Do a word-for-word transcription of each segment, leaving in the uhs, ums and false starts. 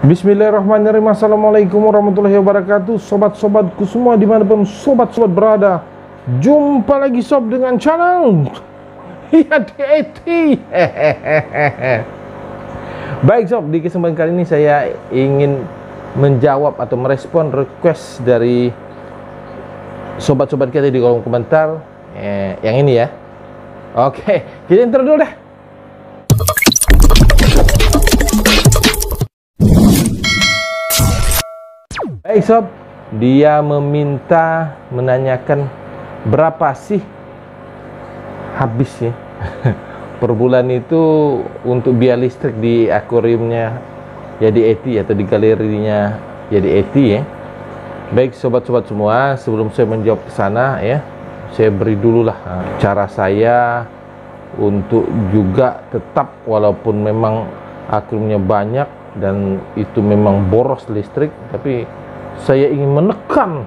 Bismillahirrahmanirrahim. Assalamualaikum warahmatullahi wabarakatuh. Sobat-sobatku semua dimanapun sobat-sobat berada, jumpa lagi sob dengan channel Yadi A T. Baik sob, di kesempatan kali ini saya ingin menjawab atau merespon request dari sobat-sobat kita di kolom komentar eh, yang ini ya. Oke, kita intro dulu deh. Baik sob, dia meminta menanyakan berapa sih habisnya per bulan itu untuk biaya listrik di akuariumnya Yadi A T atau di galerinya Yadi A T ya. Baik sobat-sobat semua, sebelum saya menjawab ke sana ya, saya beri dulu lah cara saya untuk juga tetap walaupun memang akuariumnya banyak dan itu memang boros listrik, tapi saya ingin menekan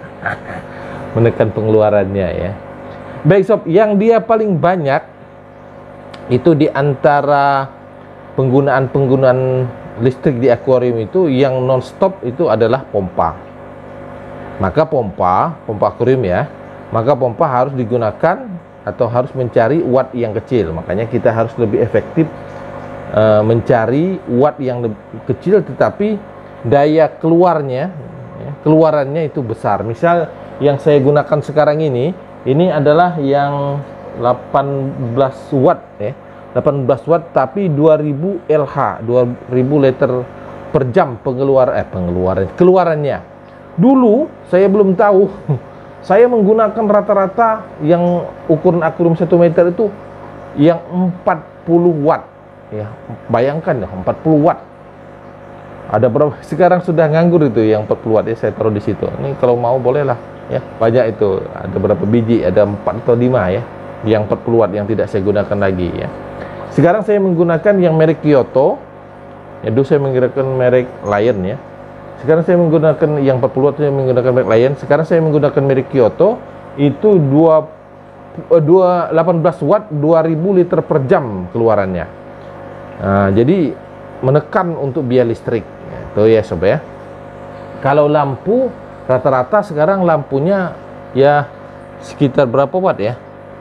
menekan pengeluarannya ya. Baik sob, yang dia paling banyak itu di antara penggunaan-penggunaan listrik di akuarium itu yang non-stop itu adalah pompa. Maka pompa, pompa akuarium ya, maka pompa harus digunakan atau harus mencari watt yang kecil. Makanya kita harus lebih efektif uh, mencari watt yang lebih kecil tetapi daya keluarnya keluarannya itu besar. Misal yang saya gunakan sekarang ini, ini adalah yang delapan belas watt ya, delapan belas watt tapi dua ribu L H, dua ribu liter per jam pengeluaran eh pengeluaran keluarannya. Dulu saya belum tahu. Saya menggunakan rata-rata yang ukuran akuarium satu meter itu yang empat puluh watt ya. Bayangkan ya, empat puluh watt. Ada berapa? Sekarang sudah nganggur itu yang empat puluh watt ya, saya taruh di situ. Ini kalau mau boleh lah ya. Banyak itu. Ada berapa biji? Ada empat atau lima ya. Yang empat puluh watt yang tidak saya gunakan lagi ya. Sekarang saya menggunakan yang merek Kyoto. Ya, dulu saya menggunakan merek Lion ya. Sekarang saya menggunakan yang empat puluh watt, saya menggunakan merek Lion. Sekarang saya menggunakan merek Kyoto. Itu dua, delapan belas watt, dua ribu liter per jam keluarannya. Nah, jadi menekan untuk biaya listrik. Tuh ya sob ya. Kalau lampu rata-rata sekarang lampunya ya sekitar berapa watt ya?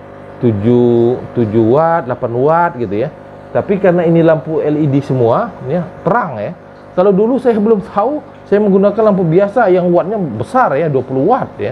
tujuh watt, delapan watt gitu ya. Tapi karena ini lampu L E D semua ya, terang ya. Kalau dulu saya belum tahu, saya menggunakan lampu biasa yang wattnya besar ya, dua puluh watt ya.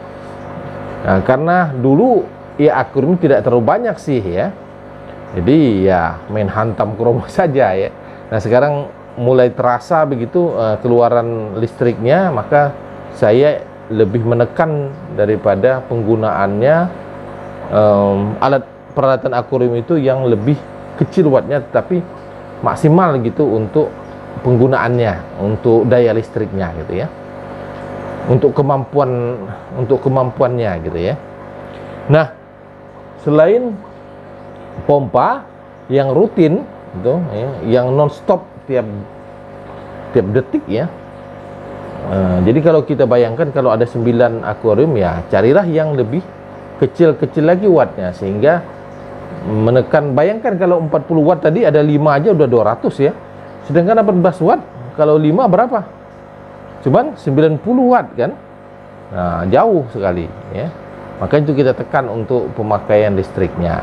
Nah, karena dulu ya akuarium tidak terlalu banyak sih ya. Jadi ya main hantam kromo saja ya. Nah, sekarang mulai terasa begitu uh, keluaran listriknya, maka saya lebih menekan daripada penggunaannya um, alat peralatan akuarium itu yang lebih kecil wattnya tapi maksimal gitu untuk penggunaannya, untuk daya listriknya gitu ya, untuk kemampuan untuk kemampuannya gitu ya. Nah, selain pompa yang rutin itu ya, yang non-stop tiap tiap detik ya. Uh, jadi kalau kita bayangkan kalau ada sembilan akuarium ya, carilah yang lebih kecil-kecil lagi wattnya sehingga menekan. Bayangkan kalau empat puluh watt tadi ada lima aja udah dua ratus ya. Sedangkan delapan belas watt kalau lima berapa? Cuman sembilan puluh watt kan. Nah, jauh sekali ya. Maka itu kita tekan untuk pemakaian listriknya.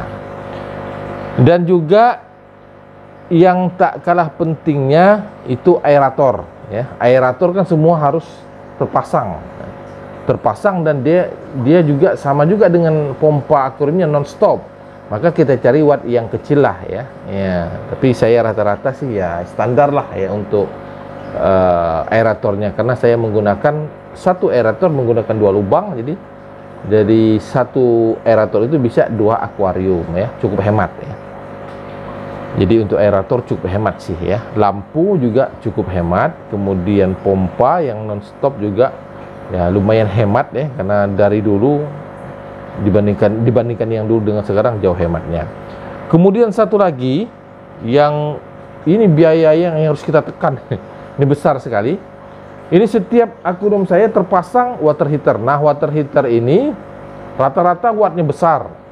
Dan juga yang tak kalah pentingnya itu aerator ya. Aerator kan semua harus terpasang terpasang dan dia dia juga sama juga dengan pompa akuariumnya non-stop. Maka kita cari watt yang kecil lah ya. Ya, tapi saya rata-rata sih ya standar lah ya untuk uh, aeratornya, karena saya menggunakan satu aerator menggunakan dua lubang, jadi jadi satu aerator itu bisa dua akuarium ya, cukup hemat ya. Jadi untuk aerator cukup hemat sih ya. Lampu juga cukup hemat. Kemudian pompa yang non-stop juga ya lumayan hemat ya. Karena dari dulu dibandingkan dibandingkan yang dulu dengan sekarang jauh hematnya. Kemudian satu lagi yang ini biaya yang harus kita tekan. Ini besar sekali. Ini setiap akuarium saya terpasang water heater. Nah, water heater ini rata-rata wattnya besar.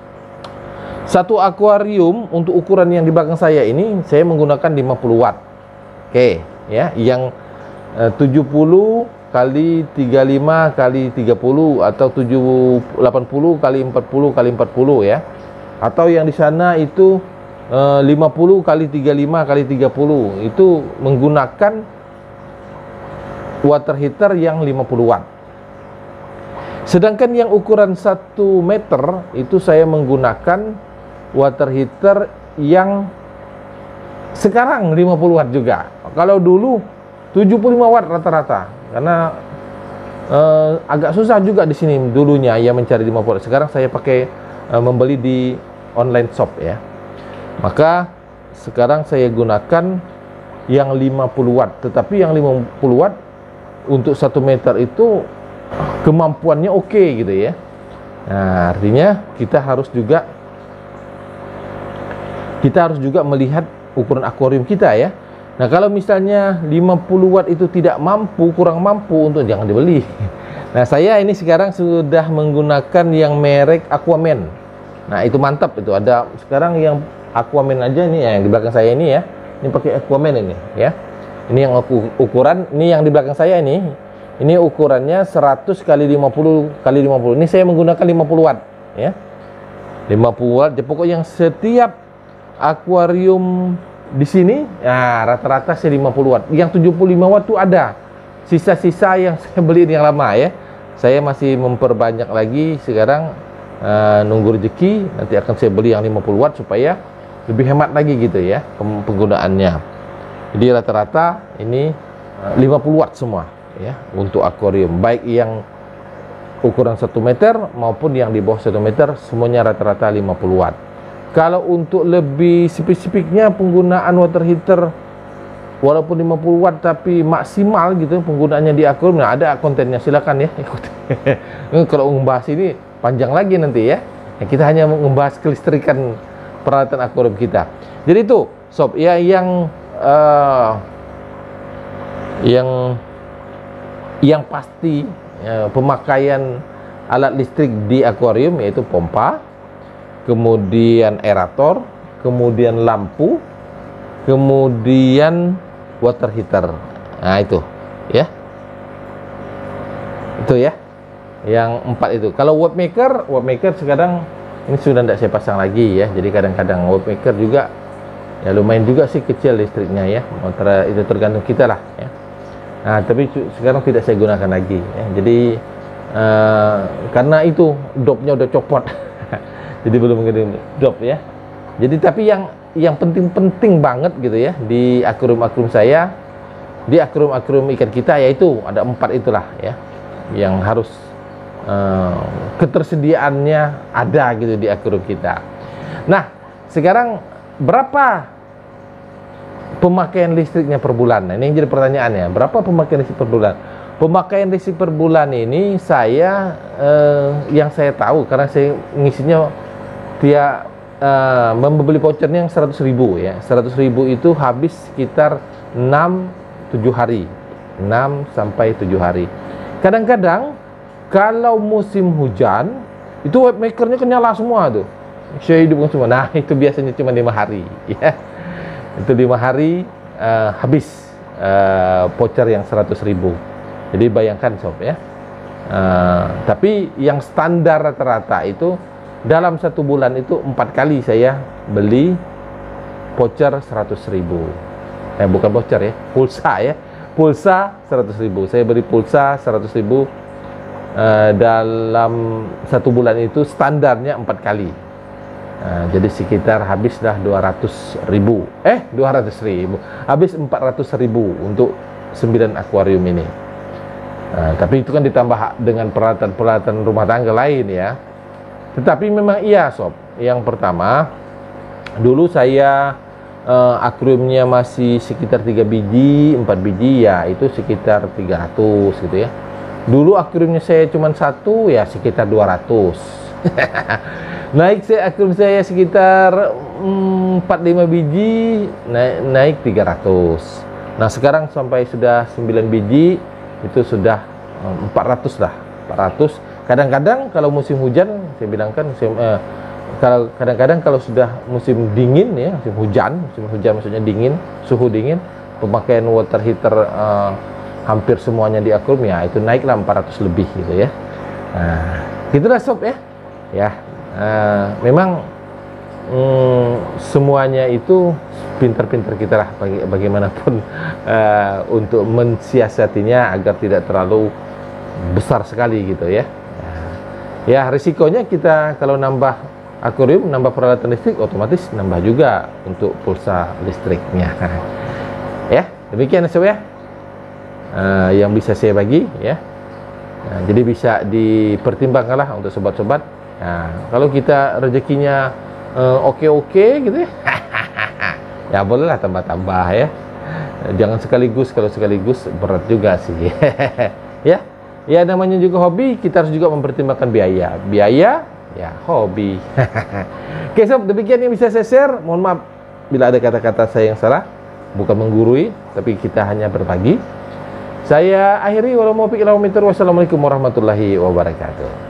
Satu akuarium untuk ukuran yang di belakang saya ini saya menggunakan lima puluh watt. Oke, ya, yang uh, tujuh puluh kali tiga puluh lima kali tiga puluh atau tujuh delapan puluh kali empat puluh kali empat puluh ya. Atau yang di sana itu uh, lima puluh kali tiga puluh lima kali tiga puluh, itu menggunakan water heater yang lima puluh watt. Sedangkan yang ukuran satu meter itu saya menggunakan water heater yang sekarang lima puluh watt juga. Kalau dulu tujuh puluh lima watt rata-rata. Karena eh, agak susah juga di sini dulunya ya mencari lima puluh watt. Sekarang saya pakai eh, membeli di online shop ya. Maka sekarang saya gunakan yang lima puluh watt. Tetapi yang lima puluh watt untuk satu meter itu kemampuannya oke okay, gitu ya. Nah, artinya kita harus juga kita harus juga melihat ukuran akuarium kita ya. Nah, kalau misalnya lima puluh watt itu tidak mampu, kurang mampu, untuk jangan dibeli. Nah, saya ini sekarang sudah menggunakan yang merek Aquaman. Nah, itu mantap itu. Ada sekarang yang Aquaman aja nih, yang di belakang saya ini ya. Ini pakai Aquaman ini ya. Ini yang ukuran, ini yang di belakang saya ini. Ini ukurannya seratus kali lima puluh kali lima puluh. Ini saya menggunakan lima puluh watt ya. lima puluh watt. Pokoknya setiap akuarium di sini ya rata-rata saya lima puluh watt. Yang tujuh puluh lima watt itu ada. Sisa-sisa yang saya beli yang lama ya. Saya masih memperbanyak lagi sekarang, uh, nunggu rezeki, nanti akan saya beli yang lima puluh watt supaya lebih hemat lagi gitu ya penggunaannya. Jadi rata-rata ini uh, lima puluh watt semua ya untuk akuarium, baik yang ukuran satu meter maupun yang di bawah satu meter, semuanya rata-rata lima puluh watt. Kalau untuk lebih spesifiknya penggunaan water heater walaupun lima puluh watt tapi maksimal gitu penggunaannya di akuarium, nah ada kontennya, silakan ya ikuti. Kalau membahas ini panjang lagi nanti ya. Nah, kita hanya membahas kelistrikan peralatan akuarium kita. Jadi itu sob ya yang uh, yang yang pasti ya, pemakaian alat listrik di akuarium yaitu pompa, kemudian aerator, kemudian lampu, kemudian water heater. Nah itu ya, itu ya yang empat itu. Kalau wave maker, wave maker sekarang ini sudah tidak saya pasang lagi ya. Jadi kadang-kadang wave maker juga ya lumayan juga sih kecil listriknya ya. Motor itu tergantung kita lah ya. Nah, tapi sekarang tidak saya gunakan lagi ya. Jadi uh, karena itu dopnya udah copot. Jadi belum mengirim dop ya. Jadi tapi yang yang penting-penting banget gitu ya di akuarium-akuarium saya, di akuarium-akuarium ikan kita, yaitu ada empat itulah ya yang harus uh, ketersediaannya ada gitu di akuarium kita. Nah, sekarang berapa pemakaian listriknya per bulan? Nah, ini yang jadi pertanyaannya. Berapa pemakaian listrik per bulan? Pemakaian listrik per bulan ini saya eh, yang saya tahu karena saya ngisinya dia eh, membeli vouchernya yang seratus ribu ya. seratus ribu itu habis sekitar enam tujuh hari. enam sampai tujuh hari. Kadang-kadang kalau musim hujan itu wave makernya nyala semua tuh. Saya hidupkan semua. Nah, itu biasanya cuma lima hari ya. Itu lima hari uh, habis uh, voucher yang seratus ribu. Jadi bayangkan sob ya. Uh, tapi yang standar rata-rata itu dalam satu bulan itu empat kali saya beli voucher seratus ribu. Eh bukan voucher ya, pulsa ya. Pulsa seratus ribu. Saya beli pulsa seratus ribu uh, dalam satu bulan itu standarnya empat kali. Nah, jadi sekitar habislah dua ratus ribu. Eh, dua ratus ribu. Habis empat ratus ribu untuk sembilan akuarium ini. Nah, tapi itu kan ditambah dengan peralatan-peralatan rumah tangga lain ya. Tetapi memang iya sob. Yang pertama, dulu saya eh, akuariumnya masih sekitar tiga biji, empat biji ya, itu sekitar tiga ratus gitu ya. Dulu akuariumnya saya cuma satu ya sekitar dua ratus. Naik saya akuarium saya sekitar mm, empat lima biji, naik naik tiga ratus. Nah, sekarang sampai sudah sembilan biji itu sudah mm, empat ratus lah, empat ratus. Kadang-kadang kalau musim hujan saya bilangkan musim, eh, kalau kadang-kadang kalau sudah musim dingin ya, musim hujan, musim hujan maksudnya dingin, suhu dingin, pemakaian water heater uh, hampir semuanya di Aquarium, ya itu naiklah empat ratus lebih gitu ya. Nah, gitulah sob ya. Ya, uh, memang mm, semuanya itu pintar-pintar kita lah baga bagaimanapun uh, untuk mensiasatinya agar tidak terlalu besar sekali gitu ya. Ya, risikonya kita kalau nambah akuarium, nambah peralatan listrik, otomatis nambah juga untuk pulsa listriknya. Ya, demikian sob ya, uh, yang bisa saya bagi ya. Nah, jadi bisa dipertimbangkanlah untuk sobat-sobat. Nah, kalau kita rezekinya oke-oke uh, gitu ya, ya bolehlah tambah-tambah ya. Jangan sekaligus, kalau sekaligus berat juga sih. Ya, ya namanya juga hobi, kita harus juga mempertimbangkan biaya. Biaya, ya hobi. Oke sob, demikian yang bisa saya share. Mohon maaf bila ada kata-kata saya yang salah, bukan menggurui, tapi kita hanya berbagi. Saya akhiri, walau muwaffiq ila aqwamit thoriq. Wassalamualaikum warahmatullahi wabarakatuh.